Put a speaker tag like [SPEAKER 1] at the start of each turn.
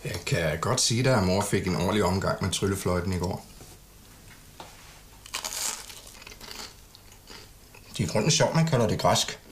[SPEAKER 1] Jeg kan godt sige dig, at mor fik en ordentlig omgang med tryllefløjten i går. Det er i grunden sjovt, man kalder det græsk.